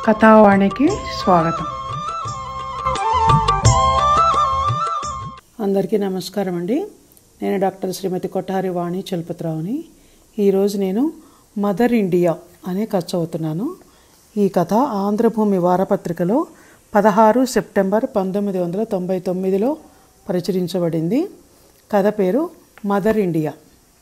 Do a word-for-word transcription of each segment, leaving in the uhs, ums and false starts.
కథావాణికి స్వాగతం. అందరికీ నమస్కారం అండి. నేను డాక్టర్ శ్రీమతి కొఠారి వాణి చలపతిరావుని. ఈరోజు నేను మదర్ ఇండియా అనే కథ చదువుతున్నాను. ఈ కథ ఆంధ్రభూమి వారపత్రికలో పదహారు సెప్టెంబర్ పంతొమ్మిది వందల తొంభై తొమ్మిదిలో ప్రచురించబడింది. కథ పేరు మదర్ ఇండియా.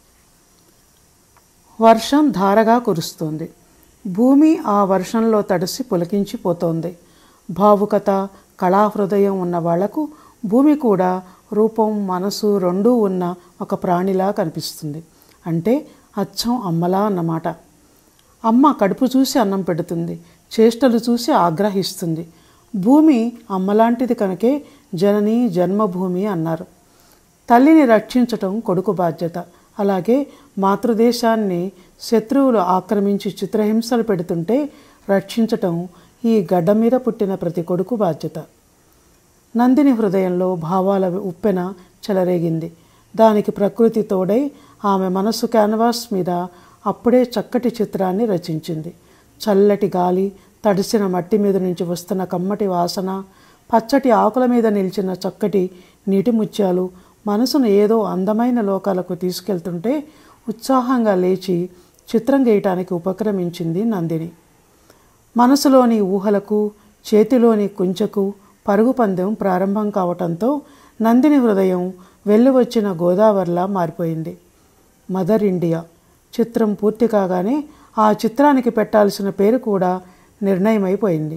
వర్షం ధారగా కురుస్తోంది. భూమి ఆ వర్షంలో తడిసి పులకించిపోతోంది. భావుకత, కళాహృదయం ఉన్న వాళ్లకు భూమి కూడా రూపం, మనసు రెండూ ఉన్న ఒక ప్రాణిలా కనిపిస్తుంది. అంటే అచ్చం అమ్మలా అన్నమాట. అమ్మ కడుపు చూసి అన్నం పెడుతుంది, చేష్టలు చూసి ఆగ్రహిస్తుంది. భూమి అమ్మలాంటిది కనుకే జనని జన్మభూమి అన్నారు. తల్లిని రక్షించటం కొడుకు బాధ్యత. అలాగే మాతృదేశాన్ని శత్రువులు ఆక్రమించి చిత్రహింసలు పెడుతుంటే రక్షించటం ఈ గడ్డ మీద పుట్టిన ప్రతి కొడుకు బాధ్యత. నందిని హృదయంలో భావాల ఉప్పెన చెలరేగింది. దానికి ప్రకృతి తోడై ఆమె మనసు క్యాన్వాస్ మీద అప్పుడే చక్కటి చిత్రాన్ని రచించింది. చల్లటి గాలి, తడిసిన మట్టి మీద నుంచి వస్తున్న కమ్మటి వాసన, పచ్చటి ఆకుల మీద నిలిచిన చక్కటి నీటి ముత్యాలు మనసును ఏదో అందమైన లోకాలకు తీసుకెళ్తుంటే ఉత్సాహంగా లేచి చిత్రం గీయటానికి ఉపక్రమించింది నందిని. మనసులోని ఊహలకు, చేతిలోని కుంచెకు పరుగు పందెం ప్రారంభం కావటంతో నందిని హృదయం వెల్లువచ్చిన గోదావరిలా మారిపోయింది. మదర్ ఇండియా చిత్రం పూర్తి కాగానే ఆ చిత్రానికి పెట్టాల్సిన పేరు కూడా నిర్ణయమైపోయింది.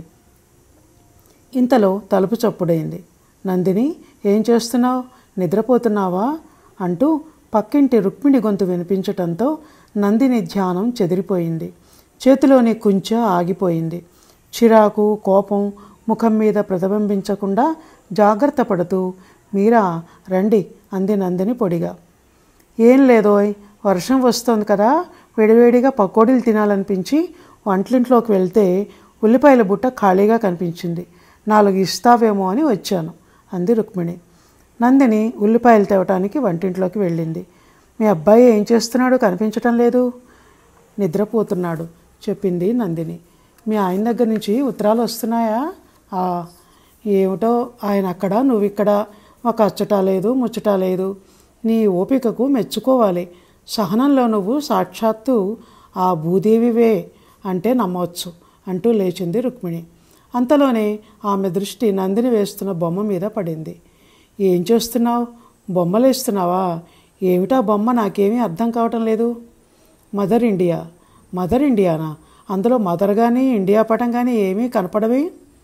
ఇంతలో తలుపు చప్పుడైంది. నందిని, ఏం చేస్తున్నావు? నిద్రపోతున్నావా అంటూ పక్కింటి రుక్మిణి గొంతు వినిపించటంతో నందిని ధ్యానం చెదిరిపోయింది. చేతిలోని కుంచె ఆగిపోయింది. చిరాకు, కోపం ముఖం మీద ప్రతిబింబించకుండా జాగ్రత్త పడుతూ, మీరా రండి అంది నందిని పొడిగా. ఏం లేదోయ్, వర్షం వస్తోంది కదా, వేడివేడిగా పకోడీలు తినాలనిపించి వంటింట్లోకి వెళ్తే ఉల్లిపాయల బుట్ట ఖాళీగా కనిపించింది. నాలుగు ఇస్తావేమో అని వచ్చాను అంది రుక్మిణి. నందిని ఉల్లిపాయలు తేవటానికి వంటింట్లోకి వెళ్ళింది. మీ అబ్బాయి ఏం చేస్తున్నాడో కనిపించటం లేదు. నిద్రపోతున్నాడు చెప్పింది నందిని. మీ ఆయన దగ్గర నుంచి ఉత్తరాలు వస్తున్నాయా? ఏమిటో, ఆయన అక్కడ నువ్వు ఇక్కడ, ఒక అచ్చటా లేదు ముచ్చటా లేదు. నీ ఓపికకు మెచ్చుకోవాలి. సహనంలో నువ్వు సాక్షాత్తు ఆ భూదేవివే అంటే నమ్మవచ్చు అంటూ లేచింది రుక్మిణి. అంతలోనే ఆమె దృష్టి నందిని వేస్తున్న బొమ్మ మీద పడింది. ఏం చేస్తున్నావు? బొమ్మలు వేస్తున్నావా? ఏమిటా బొమ్మ? నాకేమీ అర్థం కావటం లేదు. Mother India. మదర్ ఇండియానా? అందులో మదర్ కానీ ఇండియా పటం కానీ ఏమీ కనపడవి.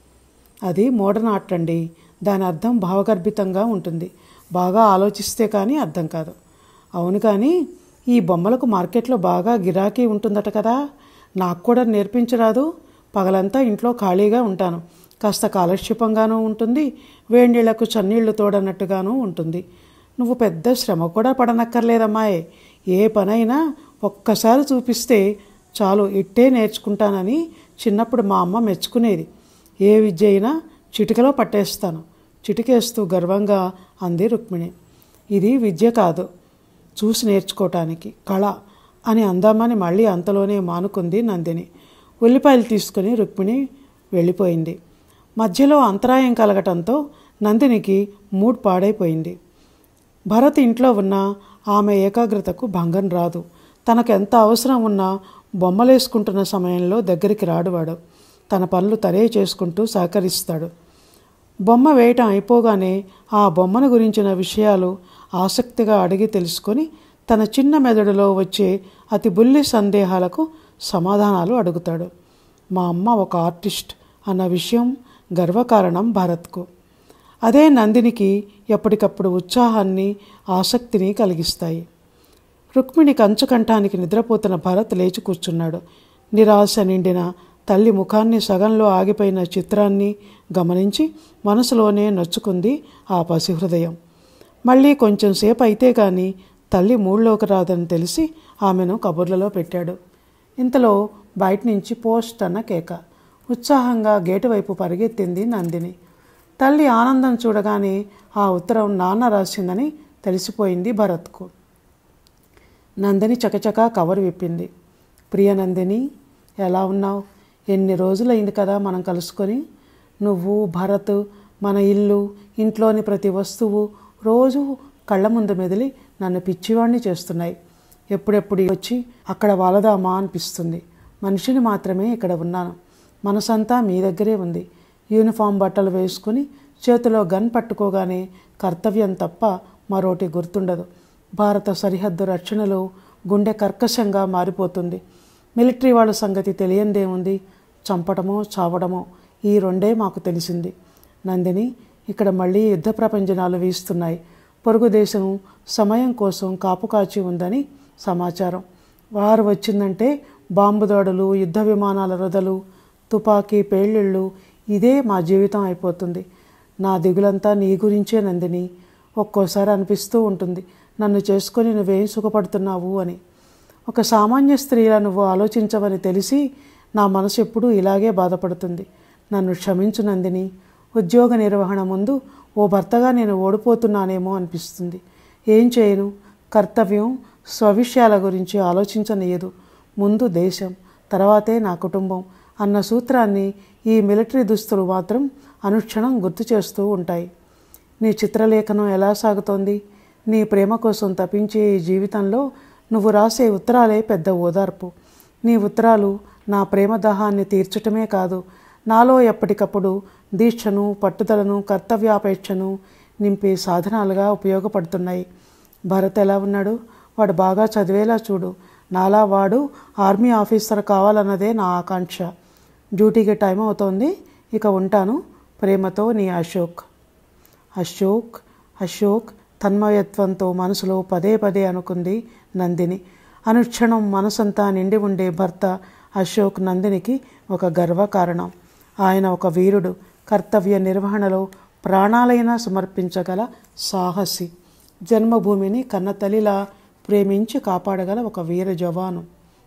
అది మోడర్న్ ఆర్ట్ అండి. దాని అర్థం భావగర్భితంగా ఉంటుంది. బాగా ఆలోచిస్తే కానీ అర్థం కాదు. అవును, కానీ ఈ బొమ్మలకు మార్కెట్లో బాగా గిరాకీ ఉంటుందట కదా. నాకు కూడా నేర్పించరాదు? పగలంతా ఇంట్లో ఖాళీగా ఉంటాను. కాస్త కాలక్షేపంగానూ ఉంటుంది, వేడినీళ్లకు చన్నీళ్లు తోడన్నట్టుగానూ ఉంటుంది. నువ్వు పెద్ద శ్రమ కూడా పడనక్కర్లేదమ్మాయే. ఏ పనైనా ఒక్కసారి చూపిస్తే చాలు, ఇట్టే నేర్చుకుంటానని చిన్నప్పుడు మా అమ్మ మెచ్చుకునేది. ఏ విద్య అయినా చిటికలో పట్టేస్తాను చిటికేస్తూ గర్వంగా అంది రుక్మిణి. ఇది విద్య కాదు, చూసి నేర్చుకోవటానికి కళ అని అందామని మళ్ళీ అంతలోనే మానుకుంది నందిని. ఉల్లిపాయలు తీసుకుని రుక్మిణి వెళ్ళిపోయింది. మధ్యలో అంతరాయం కలగటంతో నందినికి మూడ్ పాడైపోయింది. భరత్ ఇంట్లో ఉన్న ఆమె ఏకాగ్రతకు భంగం రాదు. తనకు ఎంత అవసరం ఉన్నా బొమ్మలేసుకుంటున్న సమయంలో దగ్గరికి రాడువాడు. తన పనులు తనే చేసుకుంటూ సహకరిస్తాడు. బొమ్మ వేయటం అయిపోగానే ఆ బొమ్మను గురించిన విషయాలు ఆసక్తిగా అడిగి తెలుసుకొని తన చిన్న మెదడులో వచ్చే అతి బుల్లి సందేహాలకు సమాధానాలు అడుగుతాడు. మా అమ్మ ఒక ఆర్టిస్ట్ అన్న విషయం గర్వకారణం భరత్కు. అదే నందినికి ఎప్పటికప్పుడు ఉత్సాహాన్ని, ఆసక్తిని కలిగిస్తాయి. రుక్మిణి కంచుకంఠానికి నిద్రపోతున్న భరత్ లేచి కూర్చున్నాడు. నిరాశ నిండిన తల్లి ముఖాన్ని, సగంలో ఆగిపోయిన చిత్రాన్ని గమనించి మనసులోనే నొచ్చుకుంది ఆ పసిహృదయం. మళ్ళీ కొంచెం సేపు అయితే కానీ తల్లి మూడ్లోకి రాదని తెలిసి ఆమెను కబుర్లలో పెట్టాడు. ఇంతలో బయట నుంచి పోస్ట్ అన్న కేక. ఉత్సాహంగా గేటు వైపు పరిగెత్తింది నందిని. తల్లి ఆనందం చూడగానే ఆ ఉత్తరం నాన్న రాసిందని తెలిసిపోయింది భరత్కు. నందిని చకచకా కవర్ విప్పింది. ప్రియ నందిని, ఎలా ఉన్నావు? ఎన్ని రోజులైంది కదా మనం కలుసుకొని. నువ్వు, భరత్, మన ఇల్లు, ఇంట్లోని ప్రతి వస్తువు రోజు కళ్ళ ముందు మెదిలి నన్ను పిచ్చివాణ్ణి చేస్తున్నాయి. ఎప్పుడెప్పుడు వచ్చి అక్కడ వాలదామా అనిపిస్తుంది. మనిషిని మాత్రమే ఇక్కడ ఉన్నాను. మనసంతా మీ దగ్గరే ఉంది. యూనిఫామ్ బట్టలు వేసుకుని చేతిలో గన్ పట్టుకోగానే కర్తవ్యం తప్ప మరోటి గుర్తుండదు. భారత సరిహద్దు రక్షణలో గుండె కర్కశంగా మారిపోతుంది. మిలిటరీ వాళ్ళ సంగతి తెలియందేముంది, చంపడమో చావడమో ఈ రెండే మాకు తెలిసింది. నందిని, ఇక్కడ మళ్ళీ యుద్ధ ప్రపంచనాలు వీస్తున్నాయి. పొరుగు దేశం సమయం కోసం కాపు కాచి ఉందని సమాచారం. వారు వచ్చిందంటే బాంబు దాడులు, యుద్ధ విమానాల రొదలు, తుపాకీ పేళ్ళిళ్ళు, ఇదే మా జీవితం అయిపోతుంది. నా దిగులంతా నీ గురించే నందిని. ఒక్కోసారి అనిపిస్తూ ఉంటుంది, నన్ను చేసుకొని నువ్వేం సుఖపడుతున్నావు అని. ఒక సామాన్య స్త్రీలా నువ్వు ఆలోచించవని తెలిసి నా మనసు ఎప్పుడూ ఇలాగే బాధపడుతుంది. నన్ను క్షమించు నందిని. ఉద్యోగ నిర్వహణ ముందు ఓ భర్తగా నేను ఓడిపోతున్నానేమో అనిపిస్తుంది. ఏం చేయను? కర్తవ్యం స్వవిషయాల గురించి ఆలోచించనీయదు. ముందు దేశం, తర్వాతే నా కుటుంబం అన్న సూత్రాన్ని ఈ మిలిటరీ దుస్తులు మాత్రం అనుక్షణం గుర్తు చేస్తూ ఉంటాయి. నీ చిత్రలేఖనం ఎలా సాగుతోంది? నీ ప్రేమ కోసం తపించే ఈ జీవితంలో నువ్వు రాసే ఉత్తరాలే పెద్ద ఓదార్పు. నీ ఉత్తరాలు నా ప్రేమ దాహాన్ని తీర్చటమే కాదు, నాలో ఎప్పటికప్పుడు దీక్షను, పట్టుదలను, కర్తవ్యాపేక్షను నింపే సాధనాలుగా ఉపయోగపడుతున్నాయి. భరత్ ఎలా ఉన్నాడు? వాడు బాగా చదివేలా చూడు. నాలా వాడు ఆర్మీ ఆఫీసర్ కావాలన్నదే నా ఆకాంక్ష. డ్యూటీకి టైం అవుతోంది, ఇక ఉంటాను. ప్రేమతో నీ అశోక్. అశోక్ అశోక్ తన్మయత్వంతో మనసులో పదే పదే అనుకుంది నందిని. అనుక్షణం మనసంతా నిండి ఉండే భర్త అశోక్ నందినికి ఒక గర్వకారణం. ఆయన ఒక వీరుడు, కర్తవ్య నిర్వహణలో ప్రాణాలైనా సమర్పించగల సాహసి, జన్మభూమిని కన్నతల్లిలా ప్రేమించి కాపాడగల ఒక వీర జవాను.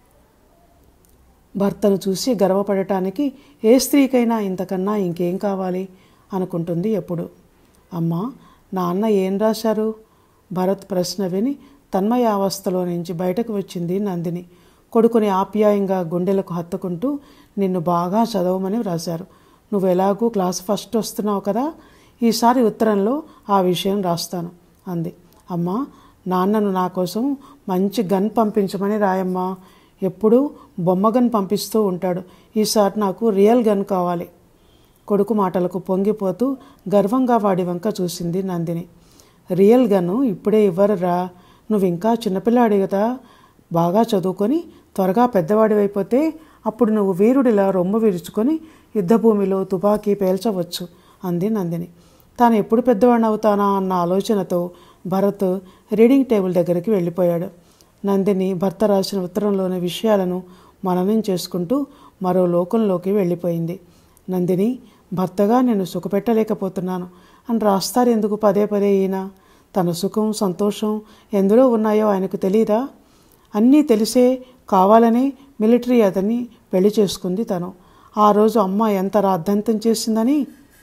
భర్తను చూసి గర్వపడటానికి ఏ స్త్రీకైనా ఇంతకన్నా ఇంకేం కావాలి అనుకుంటుంది ఎప్పుడు. అమ్మా, నాన్న ఏం రాశారు? భరత్ ప్రశ్న విని తన్మయావస్థలో నుంచి బయటకు వచ్చింది నందిని. కొడుకుని ఆప్యాయంగా గుండెలకు హత్తుకుంటూ, నిన్ను బాగా చదవమని వ్రాశారు. నువ్వు ఎలాగూ క్లాస్ ఫస్ట్ వస్తున్నావు కదా, ఈసారి ఉత్తరంలో ఆ విషయం రాస్తాను అంది. అమ్మా, నాన్నను నా కోసం మంచి గన్ పంపించమని రాయమ్మా. ఎప్పుడూ బొమ్మ గన్ పంపిస్తూ ఉంటాడు. ఈసారి నాకు రియల్ గన్ కావాలి. కొడుకు మాటలకు పొంగిపోతూ గర్వంగా వాడి వంక చూసింది నందిని. రియల్ గన్ను ఇప్పుడే ఇవ్వరురా, నువ్వు ఇంకా చిన్నపిల్లాడి కదా. బాగా చదువుకొని త్వరగా పెద్దవాడివైపోతే అప్పుడు నువ్వు వీరుడిలా రొమ్ము విరుచుకొని యుద్ధభూమిలో తుపాకీ పేల్చవచ్చు అంది నందిని. తాను ఎప్పుడు పెద్దవాడిని అవుతానా అన్న ఆలోచనతో భరత్ రీడింగ్ టేబుల్ దగ్గరికి వెళ్ళిపోయాడు. నందిని భర్త రాసిన ఉత్తరంలోని విషయాలను మననం చేసుకుంటూ మరో లోకంలోకి వెళ్ళిపోయింది. నందిని, భర్తగా నేను సుఖపెట్టలేకపోతున్నాను అని రాస్తారు ఎందుకు పదే పదే ఈయన? తన సుఖం, సంతోషం ఎందులో ఉన్నాయో ఆయనకు తెలీదా? అన్నీ తెలిసే కావాలనే మిలిటరీ అతన్ని పెళ్లి చేసుకుంది తను. ఆ రోజు అమ్మ ఎంత రాద్ధాంతం చేసిందని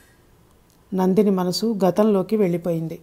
నందిని మనసు గతంలోకి వెళ్ళిపోయింది.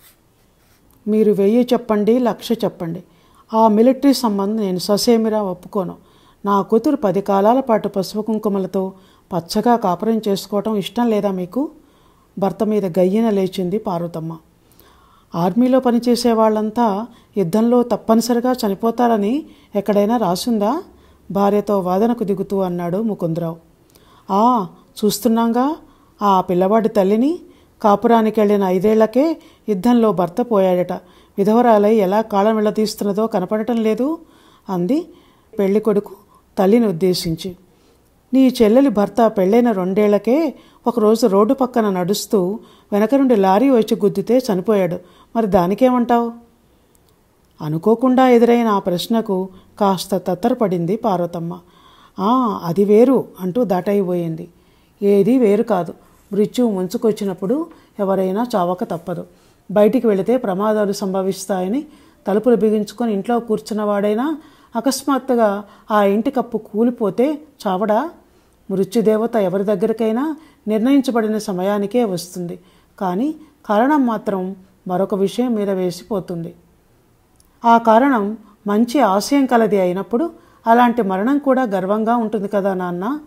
మీరు వెయ్యి చెప్పండి, లక్ష చెప్పండి, ఆ మిలిటరీ సంబంధం నేను ససేమిరా ఒప్పుకోను. నా కూతురు పది కాలాల పాటు పసుపు కుంకుమలతో పచ్చగా కాపురం చేసుకోవటం ఇష్టం లేదా మీకు? భర్త మీద గయ్యన లేచింది పార్వతమ్మ. ఆర్మీలో పనిచేసే వాళ్ళంతా యుద్ధంలో తప్పనిసరిగా చనిపోతారని ఎక్కడైనా రాసుందా? భార్యతో వాదనకు దిగుతూ అన్నాడు ముకుందరావు. ఆ చూస్తున్నాంగా, ఆ పిల్లవాడి తల్లిని కాపురానికి వెళ్ళిన ఐదేళ్లకే యుద్ధంలో భర్త పోయాడట. విధవరాలై ఎలా కాళ్ళం వెళ్ళతీస్తున్నదో కనపడటం లేదు అంది పెళ్లి కొడుకు తల్లిని ఉద్దేశించి. నీ చెల్లెలి భర్త పెళ్ళైన రెండేళ్లకే ఒకరోజు రోడ్డు పక్కన నడుస్తూ వెనక నుండి లారీ వచ్చి గుద్దితే చనిపోయాడు. మరి దానికేమంటావు? అనుకోకుండా ఎదురైన ఆ ప్రశ్నకు కాస్త తత్తరపడింది పార్వతమ్మ. ఆ అది వేరు అంటూ దాటైపోయింది. ఏదీ వేరు కాదు. మృత్యువు ముంచుకొచ్చినప్పుడు ఎవరైనా చావక తప్పదు. బయటికి వెళితే ప్రమాదాలు సంభవిస్తాయని తలుపులు బిగించుకొని ఇంట్లో కూర్చున్నవాడైనా అకస్మాత్తుగా ఆ ఇంటి కప్పు కూలిపోతే చావడా? మృత్యుదేవత ఎవరి దగ్గరికైనా నిర్ణయించబడిన సమయానికే వస్తుంది. కానీ కారణం మాత్రం మరొక విషయం మీద వేసిపోతుంది. ఆ కారణం మంచి ఆశయం కలది అయినప్పుడు అలాంటి మరణం కూడా గర్వంగా ఉంటుంది కదా నాన్న.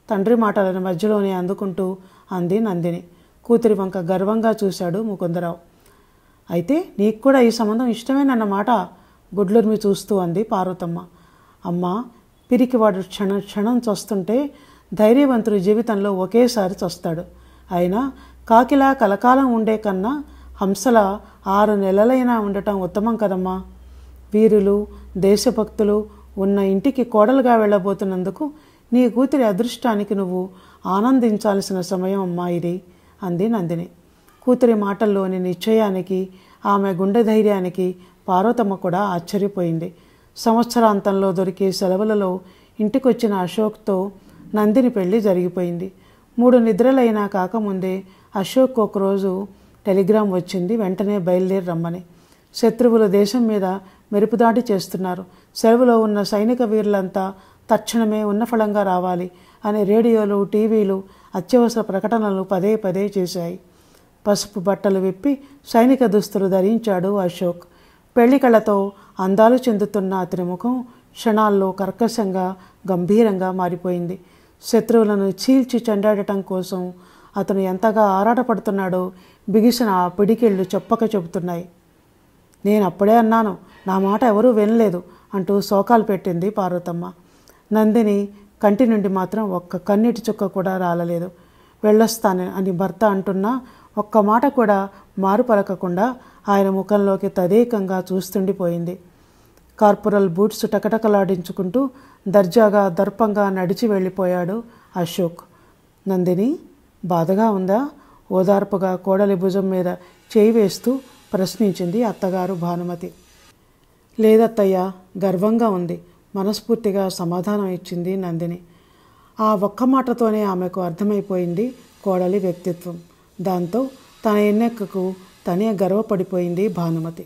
తండ్రి మాటలను మధ్యలోనే అందుకుంటూ అంది నందిని. కూతురి వంక గర్వంగా చూశాడు ముకుందరావు. అయితే నీకు కూడా ఈ సంబంధం ఇష్టమేనన్నమాట గుడ్లుర్మి చూస్తూ అంది పార్వతమ్మ. అమ్మ, పిరికివాడు క్షణ క్షణం చస్తుంటే ధైర్యవంతుడి జీవితంలో ఒకేసారి చస్తాడు. అయినా కాకిలా కలకాలం ఉండే కన్నా హంసల ఆరు నెలలైనా ఉండటం ఉత్తమం కదమ్మా. వీరులు దేశభక్తులు ఉన్న ఇంటికి కోడలుగా వెళ్ళబోతున్నందుకు నీ కూతురి అదృష్టానికి నువ్వు ఆనందించాల్సిన సమయం అమ్మా ఇది అంది నందిని. కూతురి మాటల్లోని నిశ్చయానికి ఆమె గుండె ధైర్యానికి పార్వతమ్మ కూడా ఆశ్చర్యపోయింది. సంవత్సరాంతంలో దొరికే సెలవులలో ఇంటికొచ్చిన అశోక్తో నందిని పెళ్లి జరిగిపోయింది. మూడు నిద్రలైనా కాకముందే అశోక్ ఒకరోజు టెలిగ్రామ్ వచ్చింది, వెంటనే బయలుదేరి రమ్మని. శత్రువులు దేశం మీద మెరుపుదాడి చేస్తున్నారు, సెలవులో ఉన్న సైనిక వీరులంతా తక్షణమే ఉన్నఫలంగా రావాలి అని రేడియోలు టీవీలు అత్యవసర ప్రకటనలు పదే పదే చేశాయి. పసుపు బట్టలు విప్పి సైనిక దుస్తులు ధరించాడు అశోక్. పెళ్లి కళ్ళతో అందాలు చెందుతున్న అతని ముఖం క్షణాల్లో కర్కశంగా గంభీరంగా మారిపోయింది. శత్రువులను చీల్చి చెండాడటం కోసం అతను ఎంతగా ఆరాటపడుతున్నాడో బిగిసిన ఆ పిడికిళ్ళు చెప్పక చెబుతున్నాయి. నేను అప్పుడే అన్నాను, నా మాట ఎవరూ వినలేదు అంటూ శోకాలు పెట్టింది పార్వతమ్మ. నందిని కంటి నుండి మాత్రం ఒక్క కన్నీటి చుక్క కూడా రాలలేదు. వెళ్ళొస్తాను అని భర్త అంటున్నా ఒక్క మాట కూడా మారు పలకకుండా ఆయన ముఖంలోకి తదేకంగా చూస్తుండిపోయింది. కార్పొరల్ బూట్స్ టకటకలాడించుకుంటూ దర్జాగా దర్పంగా నడిచి వెళ్ళిపోయాడు అశోక్. నందిని, బాధగా ఉందా? ఓదార్పుగా కోడలి భుజం మీద చేయి వేస్తూ ప్రశ్నించింది అత్తగారు భానుమతి. లేదత్తయ్య, గర్వంగా ఉంది మనస్ఫూర్తిగా సమాధానం ఇచ్చింది నందిని. ఆ ఒక్క మాటతోనే ఆమెకు అర్థమైపోయింది కోడలి వ్యక్తిత్వం. దాంతో తన ఎన్నెక్కకు తనే గర్వపడిపోయింది భానుమతి.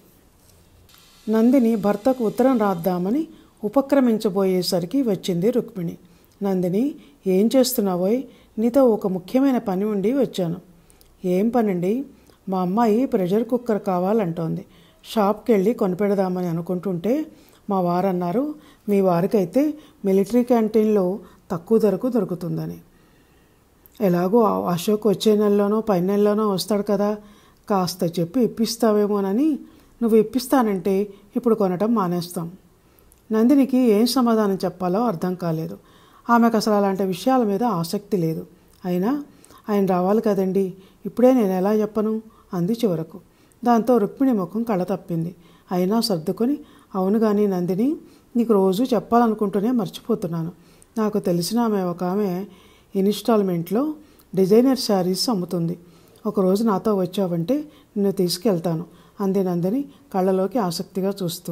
నందిని భర్తకు ఉత్తరం రాద్దామని ఉపక్రమించబోయేసరికి వచ్చింది రుక్మిణి. నందిని, ఏం చేస్తున్నావోయ్? నీతో ఒక ముఖ్యమైన పని ఉండి వచ్చాను. ఏం పనండి? మా అమ్మాయి ప్రెషర్ కుక్కర్ కావాలంటోంది. షాప్కి వెళ్ళి కొనిపెడదామని అనుకుంటుంటే మా వారన్నారు, మీ వారికైతే మిలిటరీ క్యాంటీన్లో తక్కువ ధరకు దొరుకుతుందని. ఎలాగో అశోక్ వచ్చే నెలలోనో పై నెలలోనో వస్తాడు కదా, కాస్త చెప్పి ఇప్పిస్తావేమోనని. నువ్వు ఇప్పిస్తానంటే ఇప్పుడు కొనటం మానేస్తాం. నందినికి ఏం సమాధానం చెప్పాలో అర్థం కాలేదు. ఆమెకు అసలు అలాంటి విషయాల మీద ఆసక్తి లేదు. అయినా ఆయన రావాలి కదండి, ఇప్పుడే నేను ఎలా చెప్పను అంది చివరకు. దాంతో రుక్మిణి ముఖం కళ తప్పింది. అయినా సర్దుకొని, అవును కానీ నందిని, నీకు రోజు చెప్పాలనుకుంటూనే మర్చిపోతున్నాను. నాకు తెలిసిన ఆమె ఒక ఆమె ఇన్స్టాల్మెంట్లో డిజైనర్ శారీస్ అమ్ముతుంది. ఒకరోజు నాతో వచ్చావంటే నిన్ను తీసుకెళ్తాను అంది నందిని కళ్ళలోకి ఆసక్తిగా చూస్తూ.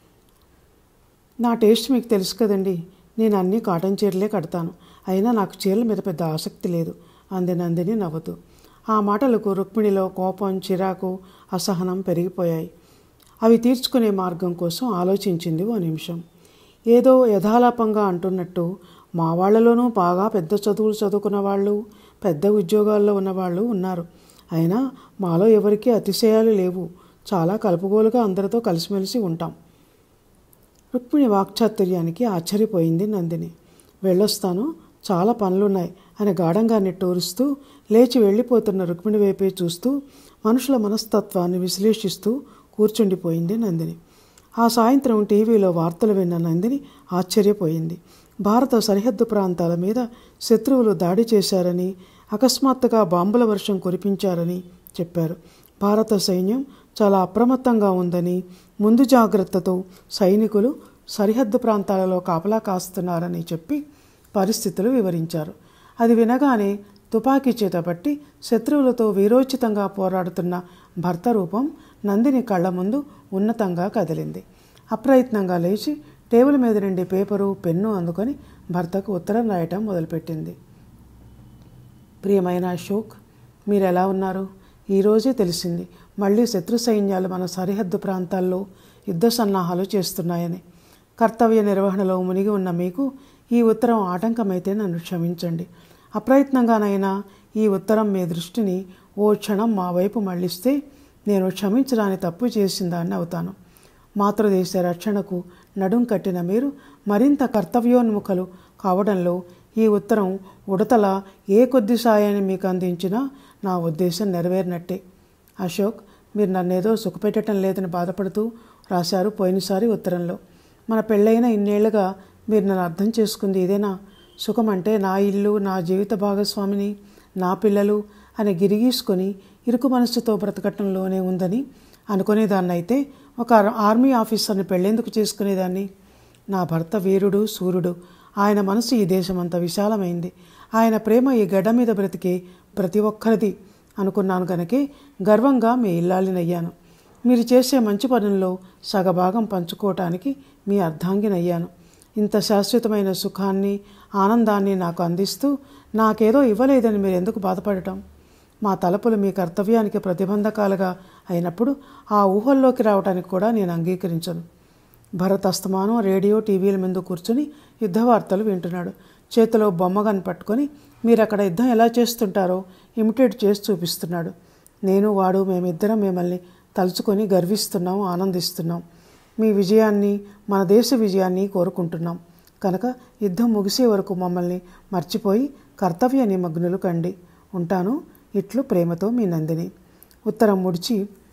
నా టేస్ట్ మీకు తెలుసు కదండి, నేను అన్నీ కాటన్ చీరలే కడతాను. అయినా నాకు చీరల మీద పెద్ద ఆసక్తి లేదు అంది నందిని నవ్వుతూ. ఆ మాటలకు రుక్మిణిలో కోపం, చిరాకు, అసహనం పెరిగిపోయాయి. అవి తీర్చుకునే మార్గం కోసం ఆలోచించింది ఓ నిమిషం. ఏదో యథాలాపంగా అంటున్నట్టు, మా వాళ్లలోనూ బాగా పెద్ద చదువులు చదువుకున్న వాళ్ళు, పెద్ద ఉద్యోగాల్లో ఉన్నవాళ్ళు ఉన్నారు. అయినా మాలో ఎవరికీ అతిశయాలు లేవు. చాలా కలుపుగోలుగా అందరితో కలిసిమెలిసి ఉంటాం. రుక్మిణి వాక్చాతుర్యానికి ఆశ్చర్యపోయింది నందిని. వెళ్ళొస్తాను, చాలా పనులున్నాయి అని గాఢంగా నిట్టూరుస్తూ లేచి వెళ్ళిపోతున్న రుక్మిణి వైపే చూస్తూ మనుషుల మనస్తత్వాన్ని విశ్లేషిస్తూ కూర్చుండిపోయింది నందిని. ఆ సాయంత్రం టీవీలో వార్తలు విన్న నందిని ఆశ్చర్యపోయింది. భారత సరిహద్దు ప్రాంతాల మీద శత్రువులు దాడి చేశారని, అకస్మాత్తుగా బాంబుల వర్షం కురిపించారని చెప్పారు. భారత సైన్యం చాలా అప్రమత్తంగా ఉందని, ముందు జాగ్రత్తతో సైనికులు సరిహద్దు ప్రాంతాలలో కాపలా కాస్తున్నారని చెప్పి పరిస్థితులు వివరించారు. అది వినగానే తుపాకీ చేతపట్టి శత్రువులతో వీరోచితంగా పోరాడుతున్న భర్త రూపం నందిని కళ్ళ ముందు ఉన్నతంగా కదిలింది. అప్రయత్నంగా లేచి టేబుల్ మీద నుండి పేపరు, పెన్ను అందుకొని భర్తకు ఉత్తరం రాయటం మొదలుపెట్టింది. ప్రియమైన అశోక్, మీరు ఎలా ఉన్నారు? ఈరోజే తెలిసింది మళ్ళీ శత్రు సైన్యాలు మన సరిహద్దు ప్రాంతాల్లో యుద్ధ సన్నాహాలు చేస్తున్నాయని. కర్తవ్య నిర్వహణలో మునిగి ఉన్న మీకు ఈ ఉత్తరం ఆటంకమైతే నన్ను క్షమించండి. అప్రయత్నంగానైనా ఈ ఉత్తరం మీ దృష్టిని ఓ క్షణం మా వైపు మళ్లిస్తే నేను క్షమించడానికి తప్పు చేసిందాన్ని అవుతాను. మాతృదేశ రక్షణకు నడుం కట్టిన మీరు మరింత కర్తవ్యోన్ముఖులు కావడంలో ఈ ఉత్తరం ఉడతల ఏ కొద్ది సాయాన్ని మీకు అందించినా నా ఉద్దేశం నెరవేరినట్టే. అశోక్, మీరు నన్నేదో సుఖపెట్టడం లేదని బాధపడుతూ రాశారు పోయినసారి ఉత్తరంలో. మన పెళ్ళైన ఇన్నేళ్లుగా మీరు నన్ను అర్థం చేసుకుంది ఇదేనా? సుఖం అంటే నా ఇల్లు, నా జీవిత భాగస్వామిని, నా పిల్లలు అని గిరిగీసుకొని ఇరుకు మనస్సుతో బ్రతకటంలోనే ఉందని అనుకునేదాన్ని. అయితే ఒక ఆర్మీ ఆఫీసర్ని పెళ్ళెందుకు చేసుకునేదాన్ని? నా భర్త వీరుడు, సూర్యుడు. ఆయన మనసు ఈ దేశమంత విశాలమైంది. ఆయన ప్రేమ ఈ గడ్డ మీద బ్రతికే ప్రతి ఒక్కరిది అనుకున్నాను గనకే గర్వంగా మీ ఇల్లాలినయ్యాను. మీరు చేసే మంచి పనుల్లో సగభాగం పంచుకోవటానికి మీ అర్ధాంగినయ్యాను. ఇంత శాశ్వతమైన సుఖాన్ని, ఆనందాన్ని నాకు అందిస్తూ నాకేదో ఇవ్వలేదని మీరు ఎందుకు బాధపడటం? మా తలపులు మీ కర్తవ్యానికి ప్రతిబంధకాలుగా అయినప్పుడు ఆ ఊహల్లోకి రావడానికి కూడా నేను అంగీకరించను. భరత్ అస్తమానం రేడియో, టీవీల ముందు కూర్చుని యుద్ధ వార్తలు వింటున్నాడు. చేతిలో బొమ్మగాని పట్టుకొని మీరు అక్కడ యుద్ధం ఎలా చేస్తుంటారో ఇమిటేట్ చేసి చూపిస్తున్నాడు. నేను వాడు మేమిద్దరం మిమ్మల్ని తలుచుకొని గర్విస్తున్నాం, ఆనందిస్తున్నాం. మీ విజయాన్ని, మన దేశ విజయాన్ని కోరుకుంటున్నాం. కనుక యుద్ధం ముగిసే వరకు మమ్మల్ని మర్చిపోయి కర్తవ్య నిమగ్నులు కండి. ఉంటాను. ఇట్లు ప్రేమతో మీ నందిని. ఉత్తరం ముడిచి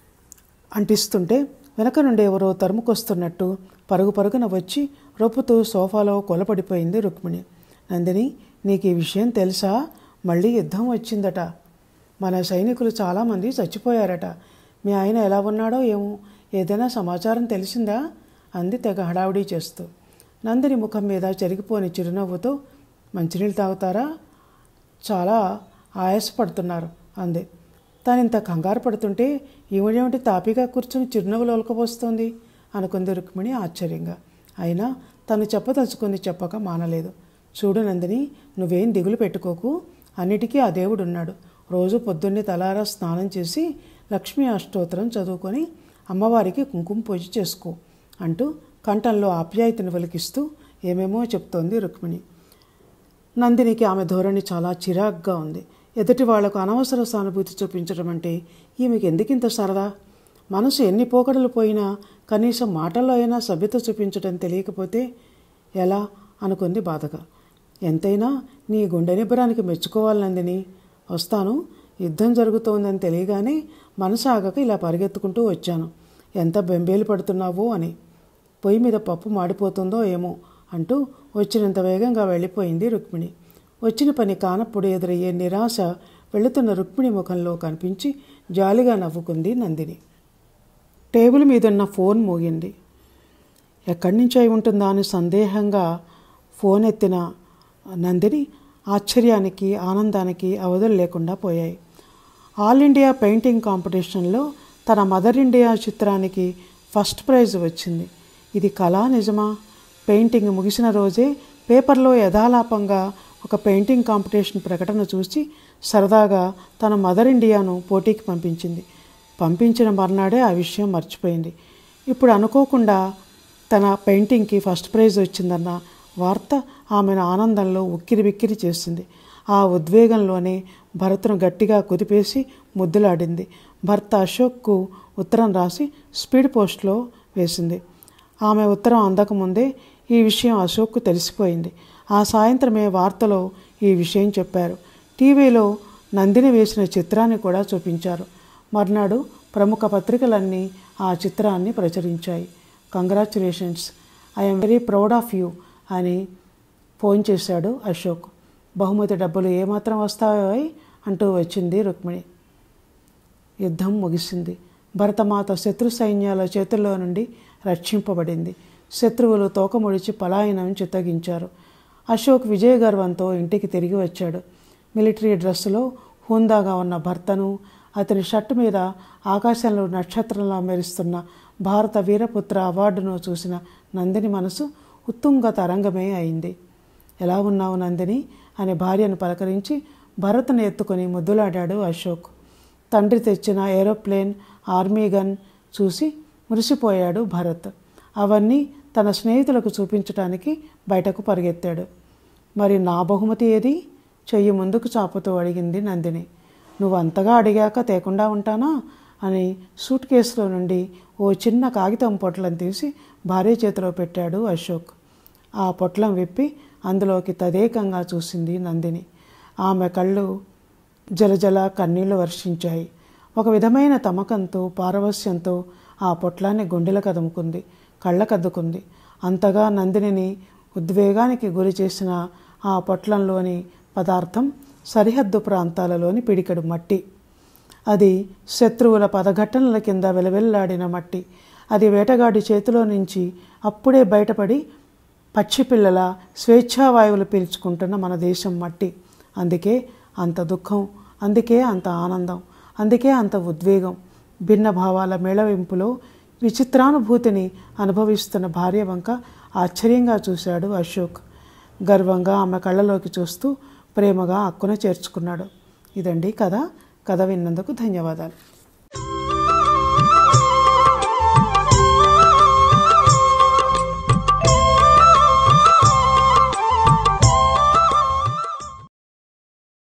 అంటిస్తుంటే వెనక నుండి ఎవరో తరుముకొస్తున్నట్టు పరుగు పరుగున వచ్చి రొప్పుతూ సోఫాలో కొలపడిపోయింది రుక్మిణి. నందిని, నీకు ఈ విషయం తెలుసా? మళ్ళీ యుద్ధం వచ్చిందట. మన సైనికులు చాలామంది చచ్చిపోయారట. మీ ఆయన ఎలా ఉన్నాడో ఏమో, ఏదైనా సమాచారం తెలిసిందా? అంది తెగ హడావుడీ చేస్తూ. నందిని ముఖం మీద చెరిగిపోని చిరునవ్వుతో, మంచినీళ్ళు తాగుతారా? చాలా ఆయాసపడుతున్నారు అంది. తానింత కంగారు పడుతుంటే ఈవిడేమిటి తాపిగా కూర్చుని చిరునవ్వులు ఒలకబోస్తోంది అనుకుంది రుక్మిణి ఆశ్చర్యంగా. అయినా తను చెప్పదలుచుకుంది చెప్పక మానలేదు. చూడు నందిని, నువ్వేం దిగులు పెట్టుకోకు. అన్నిటికీ ఆ దేవుడున్నాడు. రోజు పొద్దున్నే తలారా స్నానం చేసి లక్ష్మీ అష్టోత్తరం చదువుకొని అమ్మవారికి కుంకుమ పూజ చేసుకో అంటూ కంఠంలో ఆప్యాయతను వెలికిస్తూ ఏమేమో చెప్తోంది రుక్మిణి. నందినికి ఆమె ధోరణి చాలా చిరాగ్గా ఉంది. ఎదుటి వాళ్లకు అనవసర సానుభూతి చూపించడం అంటే ఈమెకి ఎందుకింత సరదా? మనసు ఎన్ని పోకడలు పోయినా కనీసం మాటల్లో అయినా సభ్యత చూపించడం తెలియకపోతే ఎలా అనుకుంది బాధగా. ఎంతైనా నీ గుండె నిబ్బరానికి మెచ్చుకోవాలి నందిని. వస్తాను. యుద్ధం జరుగుతోందని తెలియగానే మనసు ఆగక ఇలా పరిగెత్తుకుంటూ వచ్చాను. ఎంత బెంబేలు పడుతున్నావో అని. పొయ్యి మీద పప్పు మాడిపోతుందో ఏమో అంటూ వచ్చినంత వేగంగా వెళ్ళిపోయింది రుక్మిణి. వచ్చిన పని కానప్పుడు ఎదురయ్యే నిరాశ వెళుతున్న రుక్మిణి ముఖంలో కనిపించి జాలిగా నవ్వుకుంది నందిని. టేబుల్ మీదున్న ఫోన్ మోగింది. ఎక్కడి నుంచి అయి ఉంటుందా అని సందేహంగా ఫోన్ ఎత్తిన నందిని ఆశ్చర్యానికి, ఆనందానికి అవధులు లేకుండా పోయాయి. ఆల్ ఇండియా పెయింటింగ్ కాంపిటీషన్లో తన మదర్ ఇండియా చిత్రానికి ఫస్ట్ ప్రైజ్ వచ్చింది. ఇది కళా నిజమా? పెయింటింగ్ ముగిసిన రోజే పేపర్లో యథాలాపంగా ఒక పెయింటింగ్ కాంపిటీషన్ ప్రకటన చూసి సరదాగా తన మదర్ ఇండియాను పోటీకి పంపించింది. పంపించిన మర్నాడే ఆ విషయం మర్చిపోయింది. ఇప్పుడు అనుకోకుండా తన పెయింటింగ్కి ఫస్ట్ ప్రైజ్ వచ్చిందన్న వార్త ఆమెను ఆనందంలో ఉక్కిరి బిక్కిరి చేసింది. ఆ ఉద్వేగంలోనే భరత్ను గట్టిగా కుదిపేసి ముద్దులాడింది. భర్త అశోక్కు ఉత్తరం రాసి స్పీడ్ పోస్ట్లో వేసింది. ఆమె ఉత్తరం అందకముందే ఈ విషయం అశోక్కు తెలిసిపోయింది. ఆ సాయంత్రమే వార్తలో ఈ విషయం చెప్పారు. టీవీలో నందిని వేసిన చిత్రాన్ని కూడా చూపించారు. మర్నాడు ప్రముఖ పత్రికలన్నీ ఆ చిత్రాన్ని ప్రచురించాయి. Congratulations, I'm very proud of you అని ఫోన్ చేశాడు అశోక్. బహుమతి డబ్బులు ఏమాత్రం వస్తాయో అంటూ వచ్చింది రుక్మిణి. యుద్ధం ముగిసింది. భరతమాత శత్రు సైన్యాల చేతుల్లో నుండి రక్షింపబడింది. శత్రువులు తోకముడిచి పలాయనం చిత్తగించారు. అశోక్ విజయగర్వంతో ఇంటికి తిరిగి వచ్చాడు. మిలిటరీ డ్రెస్సులో హుందాగా ఉన్న భర్తను, అతని షర్టు మీద ఆకాశంలో నక్షత్రంలా మెరుస్తున్న భారత వీరపుత్ర అవార్డును చూసిన నందిని మనసు ఉత్తుంగ తరంగమే అయింది. ఎలా ఉన్నావు నందిని అని భార్యను పలకరించి భరత్ను ఎత్తుకొని ముద్దులాడాడు అశోక్. తండ్రి తెచ్చిన ఏరోప్లేన్, ఆర్మీ గన్ చూసి మురిసిపోయాడు భరత్. అవన్నీ తన స్నేహితులకు చూపించడానికి బయటకు పరిగెత్తాడు. మరి నా బహుమతి ఏది? చెయ్యి ముందుకు చాపుతూ అడిగింది నందిని. నువ్వు అంతగా అడిగాక తేకుండా ఉంటానా అని సూట్ కేసులో నుండి ఓ చిన్న కాగితం పొట్లం తీసి భార్య చేతిలో పెట్టాడు అశోక్. ఆ పొట్లం విప్పి అందులోకి తదేకంగా చూసింది నందిని. ఆమె కళ్ళు జలజల కన్నీళ్లు వర్షించాయి. ఒక విధమైన తమకంతో పారవస్యంతో ఆ పొట్లాన్ని గుండెల కదుముకుంది, కళ్ళకద్దుకుంది. అంతగా నందినిని ఉద్వేగానికి గురి చేసిన ఆ పొట్లంలోని పదార్థం సరిహద్దు ప్రాంతాలలోని పిడికెడు మట్టి. అది శత్రువుల పదఘట్టనల కింద వెలవెల్లాడిన మట్టి. అది వేటగాడి చేతిలో నుంచి అప్పుడే బయటపడి పచ్చిపిల్లల స్వేచ్ఛావాయువులు పీల్చుకుంటున్న మన దేశం మట్టి. అందుకే అంత దుఃఖం, అందుకే అంత ఆనందం, అందుకే అంత ఉద్వేగం. భిన్న భావాల మేళవింపులో విచిత్రానుభూతిని అనుభవిస్తున్న భార్య వంక ఆశ్చర్యంగా చూశాడు అశోక్. గర్వంగా ఆమె కళ్ళలోకి చూస్తూ ప్రేమగా అక్కున చేర్చుకున్నాడు. ఇదండి కథ. కథ విన్నందుకు ధన్యవాదాలు.